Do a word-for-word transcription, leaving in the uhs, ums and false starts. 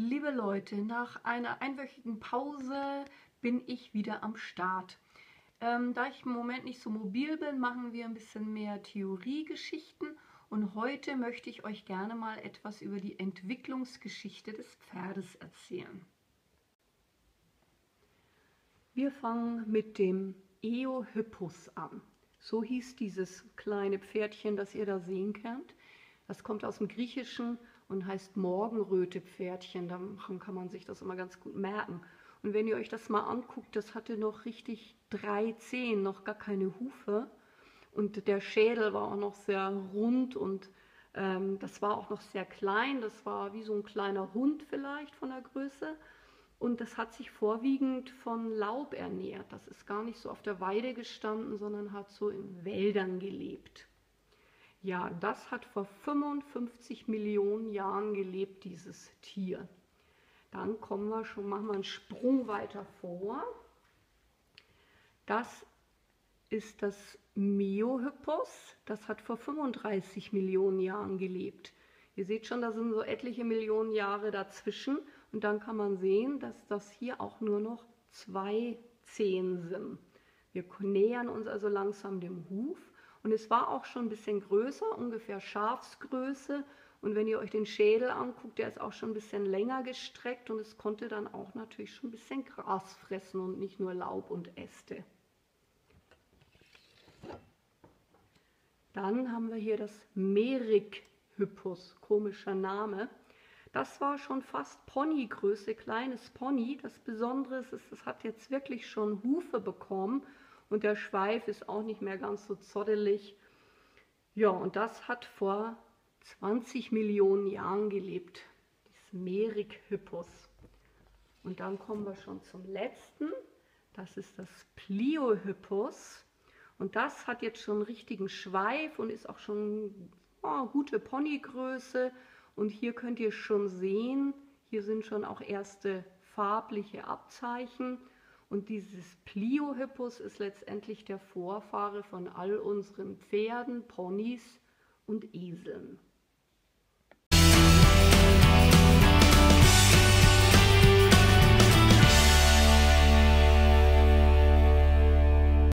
Liebe Leute, nach einer einwöchigen Pause bin ich wieder am Start. Ähm, da ich im Moment nicht so mobil bin, machen wir ein bisschen mehr Theoriegeschichten und heute möchte ich euch gerne mal etwas über die Entwicklungsgeschichte des Pferdes erzählen. Wir fangen mit dem Eohippus an. So hieß dieses kleine Pferdchen, das ihr da sehen könnt. Das kommt aus dem Griechischen und heißt Morgenröte-Pferdchen. Daran kann man sich das immer ganz gut merken. Und wenn ihr euch das mal anguckt, das hatte noch richtig drei Zehen, noch gar keine Hufe. Und der Schädel war auch noch sehr rund und ähm, das war auch noch sehr klein. Das war wie so ein kleiner Hund vielleicht von der Größe. Und das hat sich vorwiegend von Laub ernährt. Das ist gar nicht so auf der Weide gestanden, sondern hat so in Wäldern gelebt. Ja, das hat vor fünfundfünfzig Millionen Jahren gelebt, dieses Tier. Dann kommen wir schon, machen wir einen Sprung weiter vor. Das ist das Meohippus. Das hat vor fünfunddreißig Millionen Jahren gelebt. Ihr seht schon, da sind so etliche Millionen Jahre dazwischen. Und dann kann man sehen, dass das hier auch nur noch zwei Zehen sind. Wir nähern uns also langsam dem Huf. Und es war auch schon ein bisschen größer, ungefähr Schafsgröße. Und wenn ihr euch den Schädel anguckt, der ist auch schon ein bisschen länger gestreckt. Und es konnte dann auch natürlich schon ein bisschen Gras fressen und nicht nur Laub und Äste. Dann haben wir hier das Meryhippus, komischer Name. Das war schon fast Ponygröße, kleines Pony. Das Besondere ist, es hat jetzt wirklich schon Hufe bekommen und der Schweif ist auch nicht mehr ganz so zottelig. Ja, und das hat vor zwanzig Millionen Jahren gelebt, das Meryhippus. Und dann kommen wir schon zum letzten, das ist das Pliohippus. Und das hat jetzt schon einen richtigen Schweif und ist auch schon oh, gute Ponygröße. Und hier könnt ihr schon sehen, hier sind schon auch erste farbliche Abzeichen. Und dieses Pliohippus ist letztendlich der Vorfahre von all unseren Pferden, Ponys und Eseln.